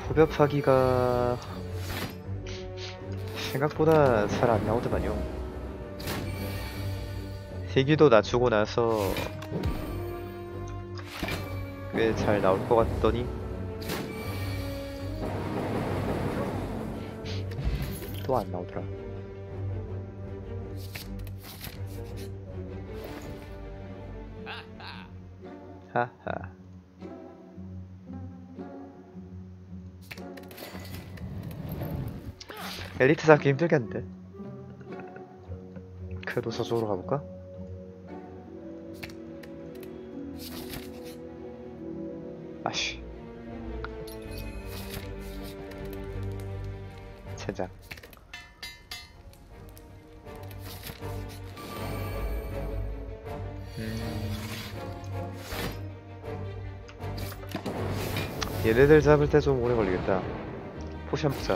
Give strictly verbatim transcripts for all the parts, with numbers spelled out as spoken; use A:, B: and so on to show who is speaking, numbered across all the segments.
A: 후벼파기가 생각보다 잘 안 나오더만요. 희귀도 낮추고 나서 꽤 잘 나올 것 같더니 또 안 나오더라. 하하. 엘리트 잡기 힘들겠는데? 그래도 저쪽으로 가볼까? 아쉬. 젠장. 음... 얘네들 잡을 때 좀 오래 걸리겠다. 포션 부자.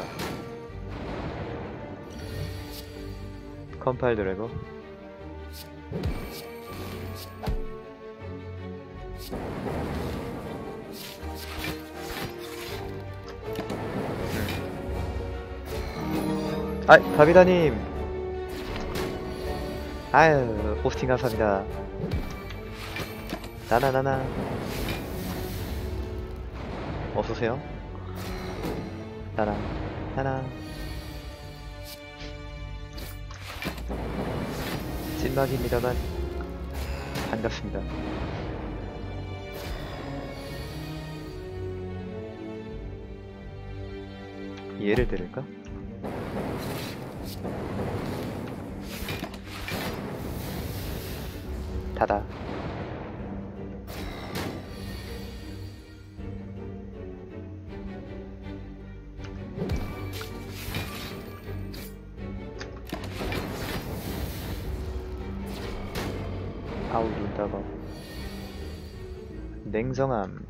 A: 컴파일 드래고. 음. 아, 다비다님. 아유, 호스팅 감사합니다. 나나나나. 어서오세요. 나나, 나나. 찐막입니다만 반갑습니다. 예를 들을까? 닫아. 아우 눈 따가워. 냉정함.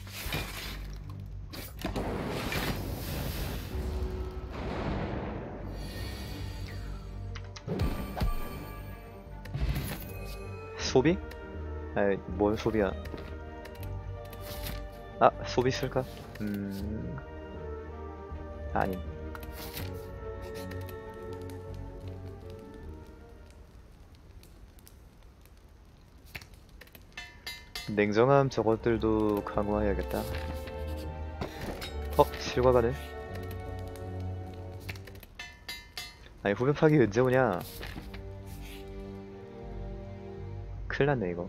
A: 소비? 아이 뭘 소비야. 아 소비 쓸까? 음... 아니 냉정함 저것들도 강화해야겠다. 어? 실과가네? 아니 후면 파기 언제 오냐? 큰일났네 이거.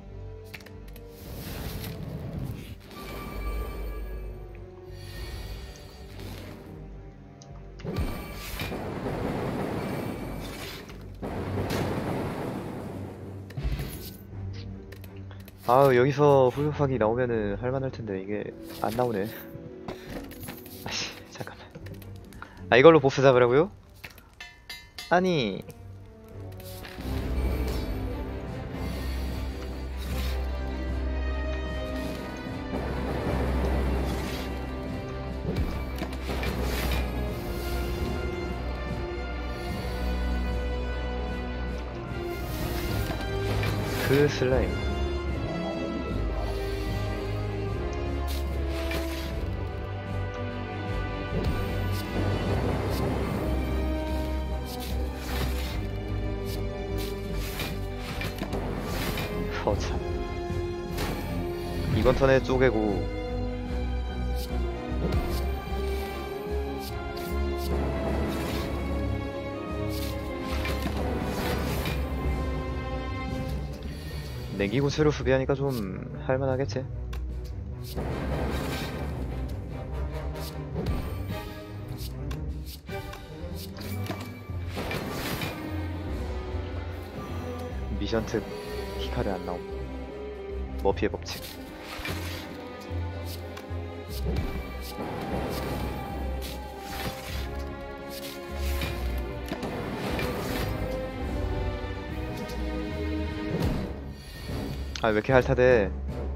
A: 아 여기서 후벼파기 나오면은 할만할텐데 이게 안 나오네. 아씨 잠깐만. 아 이걸로 보스 잡으라고요? 아니 그 슬라임. 허참. 이번 턴에 쪼개고 내기구슬로 수비하니까 좀 할만하겠지? 미션 특 히카르 안 나옴. 머피의 법칙. 아 왜 이렇게 핥아대.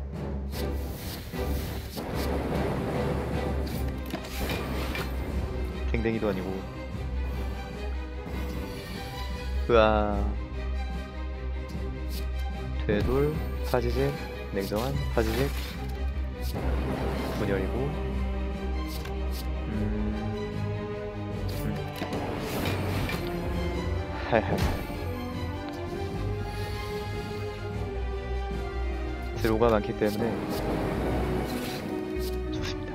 A: 댕댕이도 아니고. 으아. 되돌, 파지직, 냉정한, 파지직, 분열이고 음... 음. 하하. 드로우가 많기 때문에 좋습니다.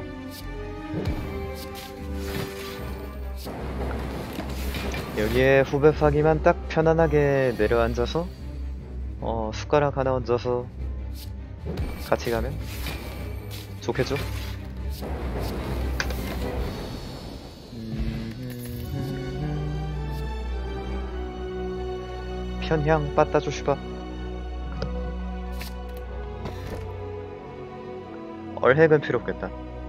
A: 여기에 후배 파기만 딱 편안하게 내려앉아서 어 숟가락 하나 얹어서 같이 가면 좋겠죠? 편향 빠따 조슈바. 얼핵은 필요 없겠다.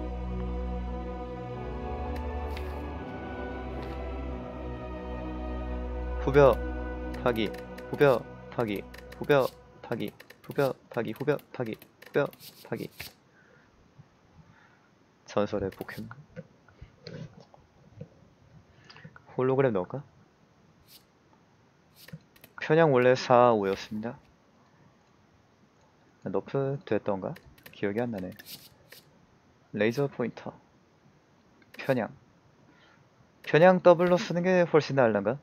A: 후벼 파기, 후벼 파기, 후벼 파기, 후벼 파기, 후벼 파기, 후벼 파기. 전설의 포켓몬. 홀로그램 넣을까? 편향 원래 사, 오였습니다. 너프 됐던가? 기억이 안 나네. 레이저 포인터. 편향. 편향 더블로 쓰는 게 훨씬 나을란가?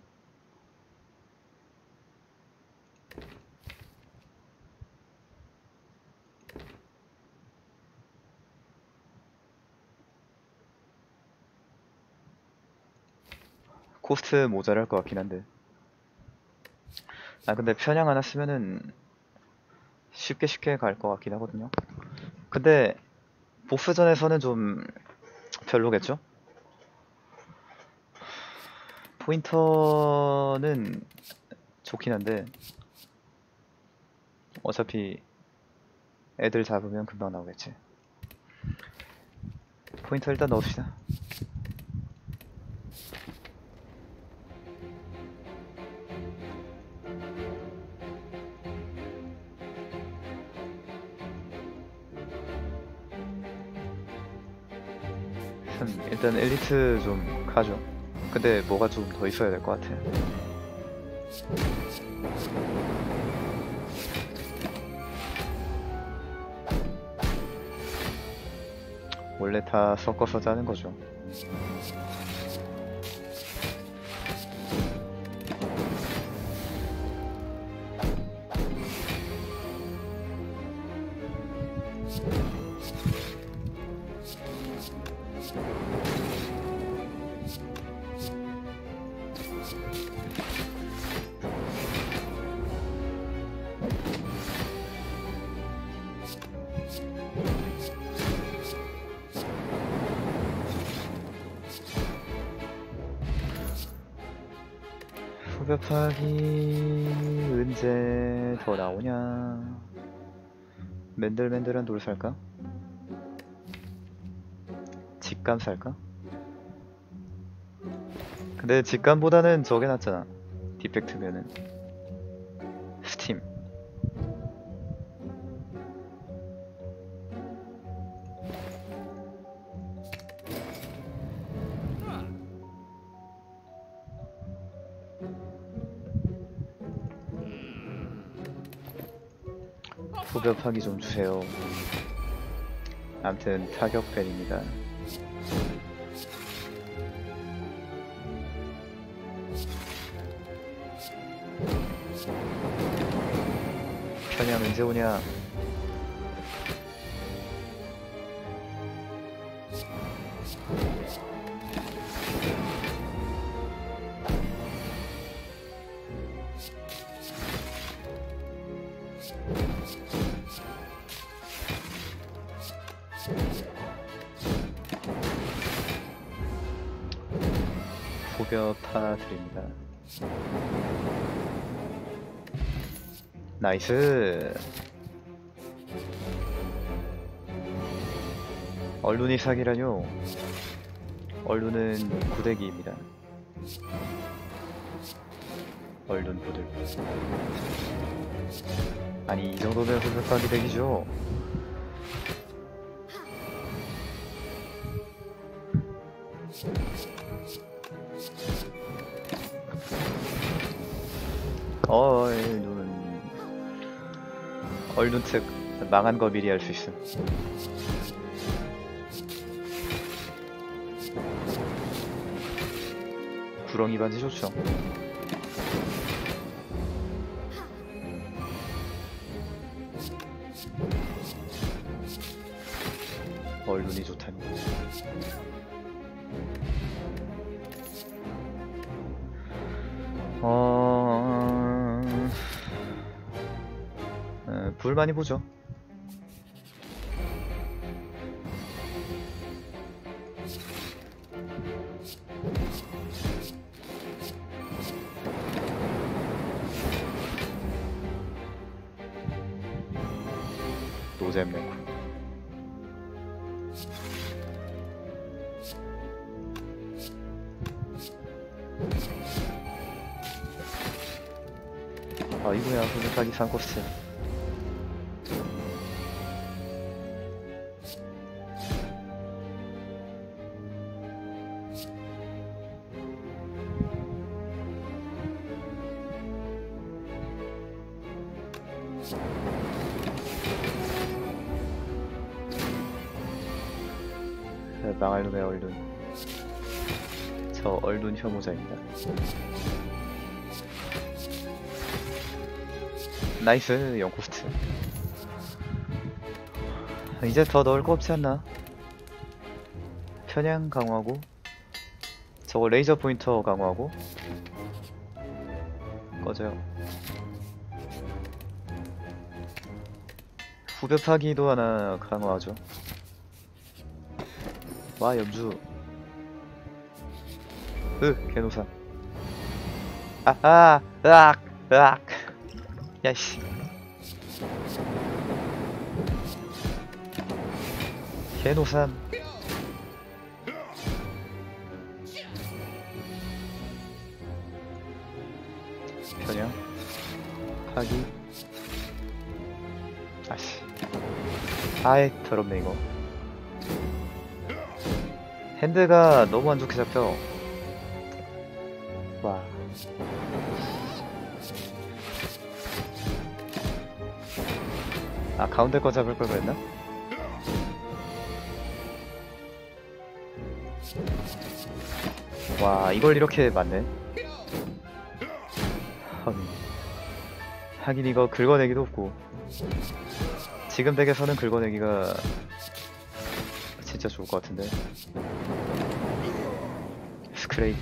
A: 코스트 모자랄 것 같긴 한데. 아 근데 편향 하나 쓰면은 쉽게 쉽게 갈 것 같긴 하거든요. 근데 보스전에서는 좀 별로겠죠? 포인터는 좋긴 한데 어차피 애들 잡으면 금방 나오겠지. 포인터 일단 넣읍시다. 일단 엘리트 좀 가죠. 근데 뭐가 좀 더 있어야 될 것 같아요. 원래 다 섞어서 짜는 거죠. 후벼파기 언제 더 나오냐. 맨들맨들한 돌 살까? 직감 살까? 근데 직감보다는 저게 낫잖아. 디펙트면은 스팀. 후벼파기 좀 주세요. 암튼 타격팬입니다. 편향 언제 오냐. 후벼파 드립니다. 나이스. 얼룬이 사기라뇨. 얼룬은 구대기입니다. 얼룬 부들. 아니 이 정도면 후벼파기 대기죠. 얼룬. 얼룬 특 망한 거 미리 알 수 있음. 두렁이 반지 좋죠. 얼눈이 좋다니. 어... 에, 불 많이 보죠. 노잼 랭크. 아 이거야 후드까지 산 코스. 망할 놈의 얼눈. 저 얼눈 혐오자입니다. 나이스 영코스트. 이제 더 넣을 거 없지 않나? 편향 강화하고 저거 레이저 포인터 강화하고 꺼져요. 후벼 파기도 하나 강화하죠. 와 염주. 으 개노산. 아아 으악 으악. 야이씨. 개노산. 편향 파기. 아씨. 아이 더럽네 이거. 핸드가 너무 안 좋게 잡혀. 와. 아 가운데 거 잡을 걸 그랬나? 와 이걸 이렇게 맞네. 하긴 이거 긁어내기도 없고. 지금 덱에서는 긁어내기가 진짜 좋을 것 같은데. 스크레이프.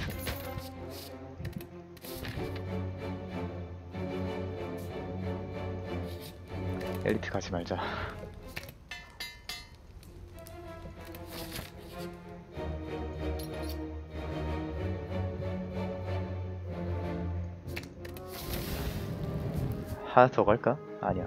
A: 엘리트 가지 말자. 하나 더 갈까? 아니야.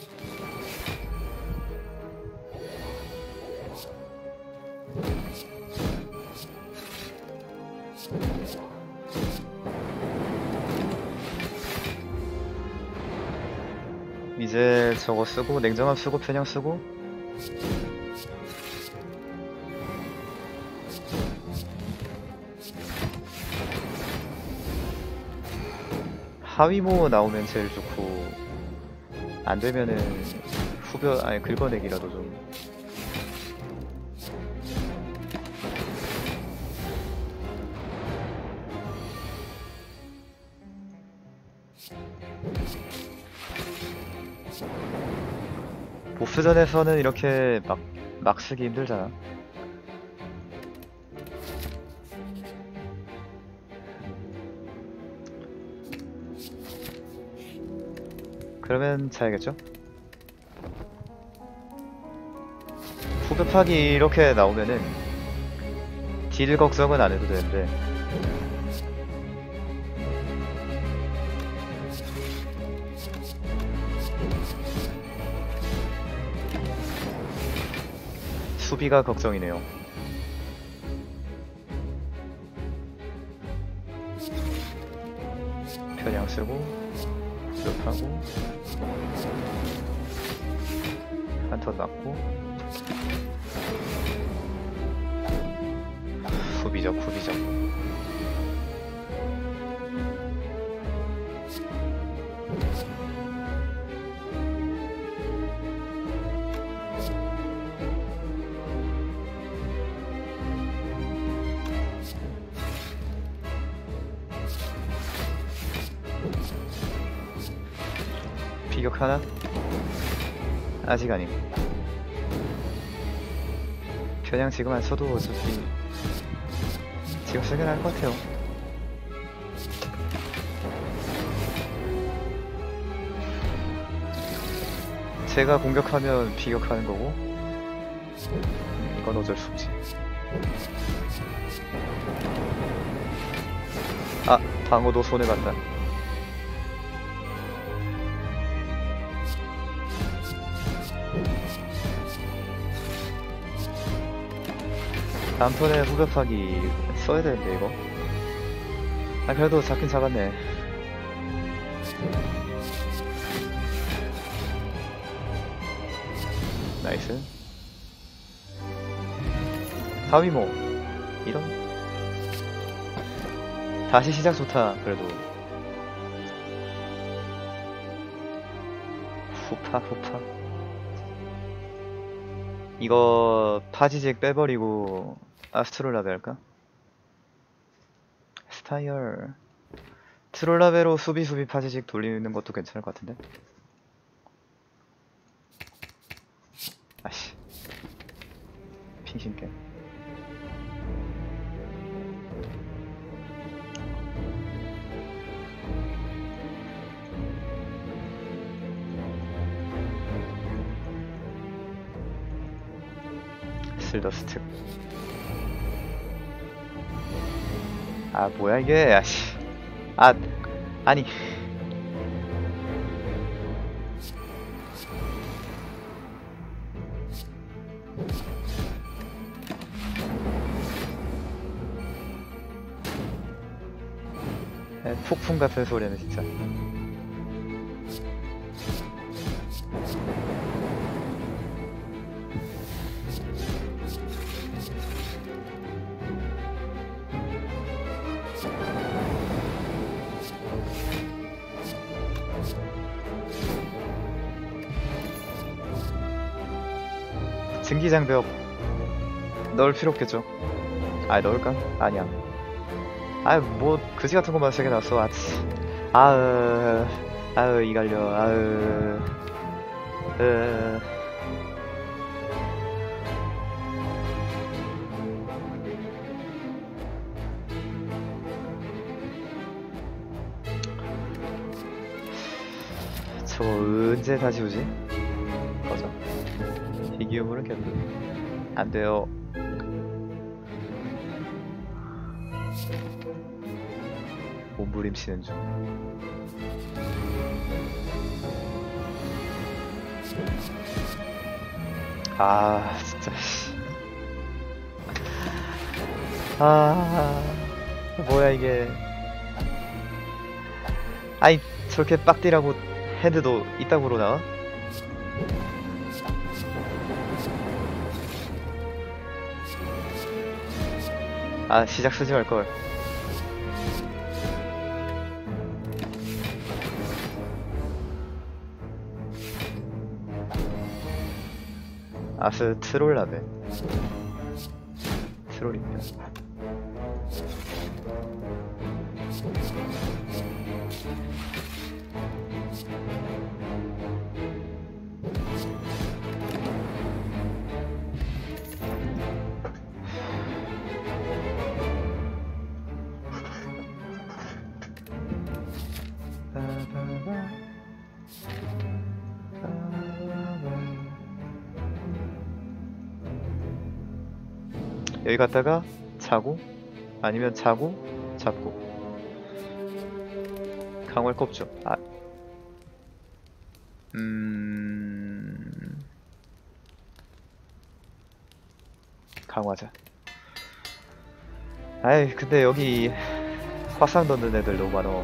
A: 이제 저거 쓰고 냉정함 쓰고 편향 쓰고 하위모 나오면 제일 좋고 안되면은 후벼 아니 긁어내기라도 좀. 보스전에서는 이렇게 막, 막 쓰기 힘들잖아. 그러면 자야겠죠? 후배 파기 이렇게 나오면은 딜 걱정은 안 해도 되는데 수비가 걱정이네요. 편향 쓰고 기억하고 한 턴 맞고 후비적 후비적. 공격하나? 아직 아님. 그냥 지금 안 써도 어차피 지금 쓰긴 할 것 같아요. 제가 공격하면 비격하는 거고, 음, 이건 어쩔 수 없지. 아, 방어도 손해 간다. 다음 턴에 후벼파기 써야 되는데 이거. 아 그래도 잡긴 잡았네. 나이스. 하위모 이런. 다시 시작 좋다. 그래도 후파 후파. 이거 파지직 빼버리고 아스트롤라베 할까? 스타이얼 트롤라베로 수비 수비 파지직 돌리는 것도 괜찮을 것 같은데. 아씨 핑신게. 슬더스트. 아 뭐야 이게. 아씨. 아 아니 에, 폭풍 같은 소리는 진짜. 증기장벽 넣을 필요 없겠죠. 아 넣을까? 아니야. 아 뭐 그지 같은 것만 세개 나왔어. 아, 아으 아으 이갈려. 아으 으 저거 언제 다시 오지? 꺼져. 희귀유물은 계속 안 돼요. 몸부림치는 중. 아 진짜. 아 뭐야 이게. 아니 저렇게 빡디라고 헤드도 이따구로 나와? 아 시작 쓰지 말걸. 아스 트롤라베. 트롤입니다. 여기 갔다가 자고 아니면 자고 잡고 강월 꼽죠. 아, 음, 강화자. 아이 근데 여기 화상 넣는 애들 너무 많어.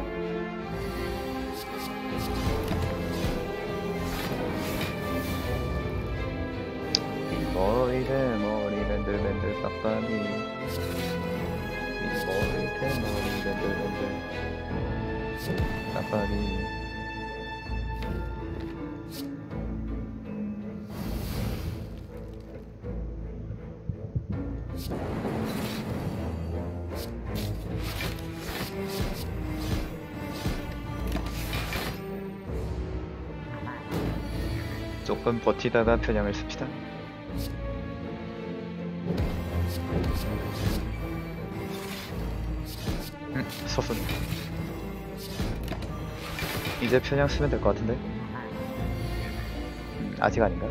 A: 머리대 머리 밴들밴들 빡빡이. 머리대 머리 밴들밴들 빡빡이. 조금 버티다가 편향을 씁시다. 음, 서순. 이제 편향 쓰면 될 것 같은데? 음, 아직 아닌가?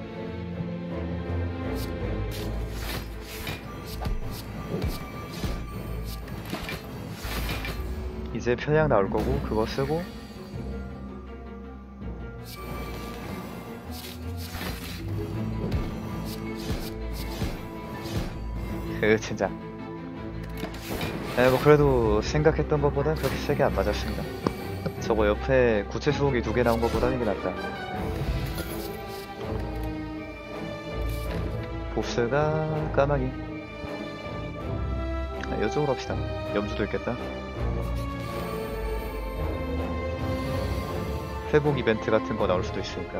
A: 이제 편향 나올 거고 그거 쓰고 그 진짜 네, 뭐 그래도 생각했던 것보다 그렇게 세게 안 맞았습니다. 저거 옆에 구체 수옥이 두 개 나온 것보다 이게 낫다. 보스가 까마귀. 아, 이쪽으로 합시다. 염주도 있겠다. 회복 이벤트 같은 거 나올 수도 있으니까.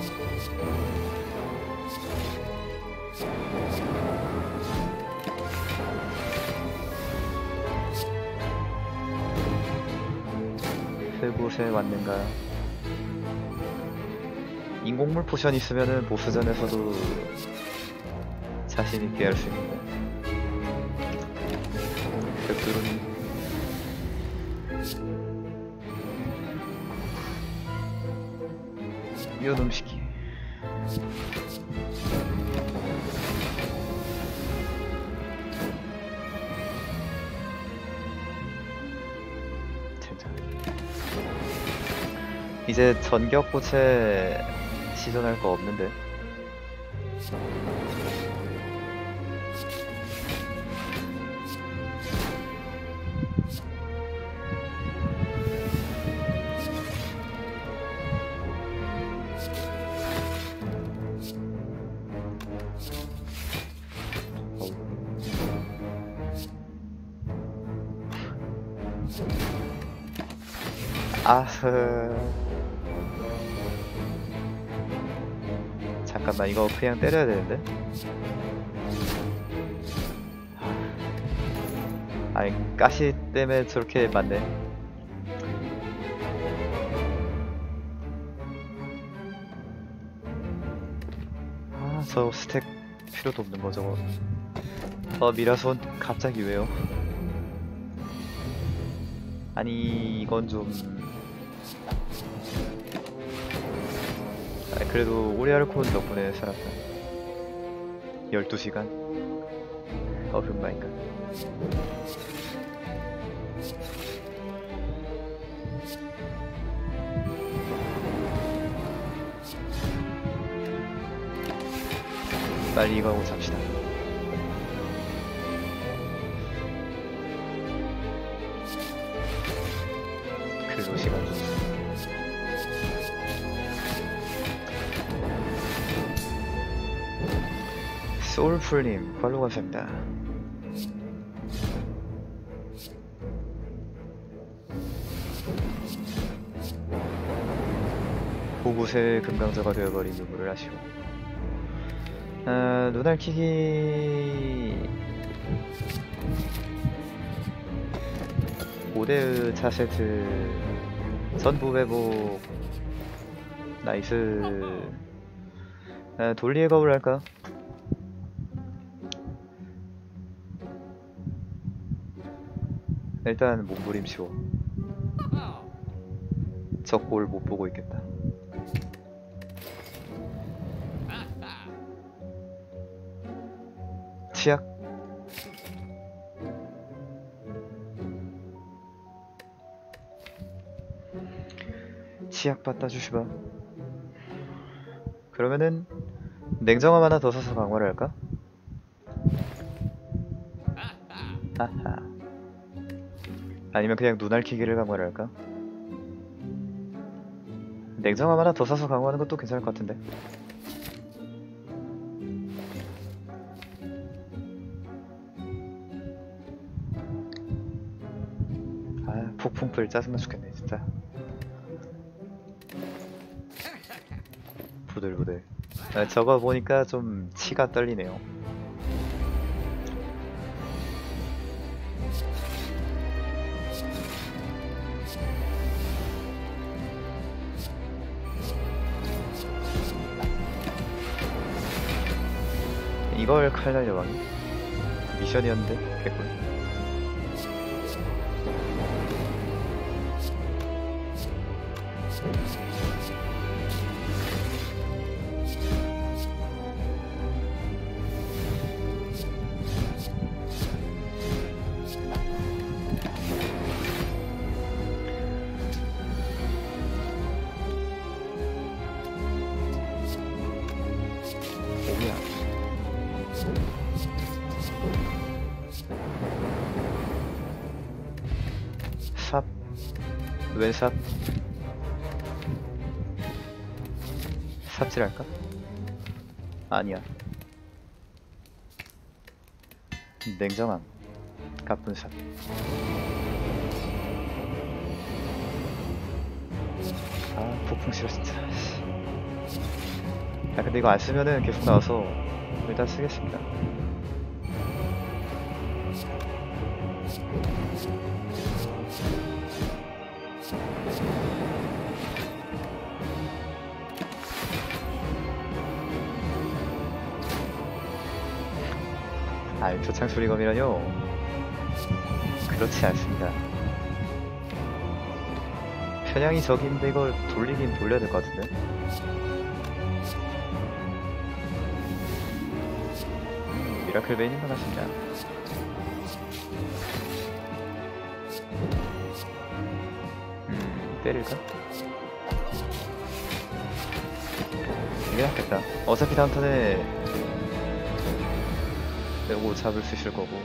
A: 그곳에 왔는가. 인공물 포션 있으면은 보스전에서도 자신있게 할 수 있는데. 벽두루니 요놈시키. 이제 전격고체 시전할 거 없는데. 아흐. 잠깐만, 이거 그냥 때려야 되는데? 아니, 가시 때문에 저렇게 맞네. 아, 저 스택 필요도 없는 거 저거. 어, 미라손 갑자기 왜요? 아니, 이건 좀... 아, 그래도 오리알콘 덕분에 살았다. 열두 시간 어금마인가. 빨리 이거 하고 잡시다. 근로 시간 좀. 소울풀님 팔로우 감사합니다. 보봇의 금강자가 되어버린 유무를 하시고. 아, 눈알키기 오대의 차세트 전부 회복 나이스. 아, 돌리의 거울 할까? 일단 몸부림치고 적골 못 보고 있겠다. 치약 치약 받다 주시봐. 그러면은 냉정함 하나 더 사서 강화를 할까? 아하. 아니면 그냥 눈알키기를 강화를 할까? 냉정함 하나 더 사서 강화하는 것도 괜찮을 것 같은데. 아, 폭풍풀 짜증나 죽겠네 진짜. 부들부들. 아, 저거 보니까 좀 치가 떨리네요. 이걸 칼날 여왕이 미션이었는데 개꿀. 오야. 삽. 웬 삽? 삽질할까? 아니야. 냉정함. 가쁜 삽. 아, 폭풍 싫어 진짜. 아, 근데 이거 안 쓰면은 계속 나와서 일단 쓰겠습니다. 아이, 표창 소리검이라뇨. 그렇지 않습니다. 편향이 적인데 이걸 돌리긴 돌려야 될 것 같은데. 음, 미라클 베인인 것 같습니다. 음, 때릴까? 이게 낫겠다. 어차피 다음 턴에 요거 잡을 수 있을 거고.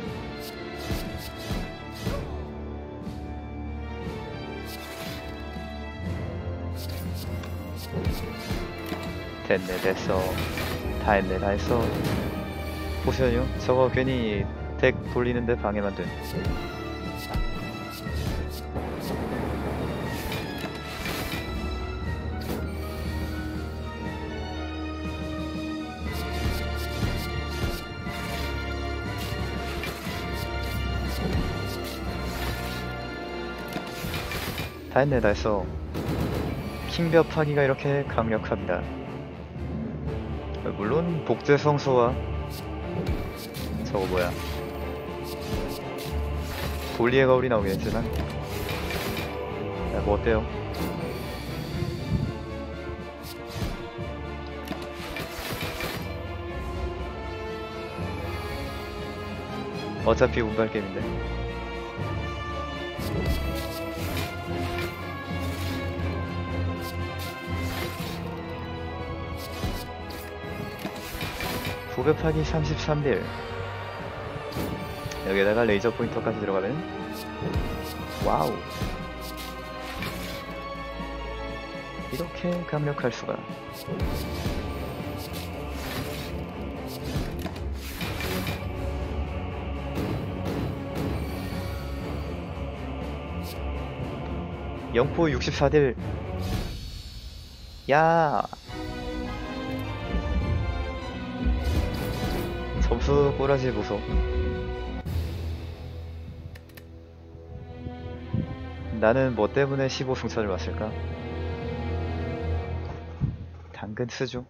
A: 됐네, 됐어. 다 했네, 다 했어. 보시면요, 저거 괜히 덱 돌리는데 방해만 돼. 다 했네, 다 했어. 킹벽 파기가 이렇게 강력합니다. 물론 복제 성소와 저거 뭐야, 돌리의 거울이 나오긴 했지만, 야, 뭐 어때요? 어차피 운발 게임인데. 구급하기 삼십삼 딜. 여기에다가 레이저 포인터까지 들어가면 와우, 이렇게 강력할 수가. 영포 육십사 딜. 야, 점수 꼬라지 보소. 나는 뭐 때문에 십오 승차를 왔을까? 당근 쓰죠.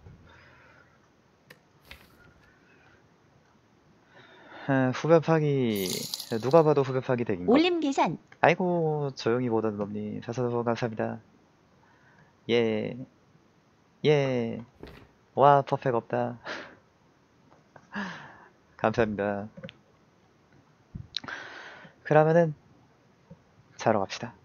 A: 아, 후배 파기, 누가 봐도 후배 파기 덱인가?
B: 올림 계산.
A: 아이고, 조용히 보던 놈님 사서 감사합니다. 예, 예. 와, 퍼펙 없다. 감사합니다. 그러면은 자러 갑시다.